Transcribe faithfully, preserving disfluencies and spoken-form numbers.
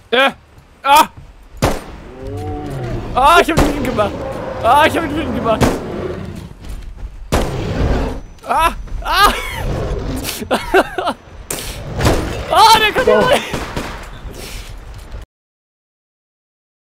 Äh. Ah! Ah, ich hab ihn wütend gemacht. Ah, ich hab ihn wütend gemacht. Ah! Ah! Ah, der kommt hier rein!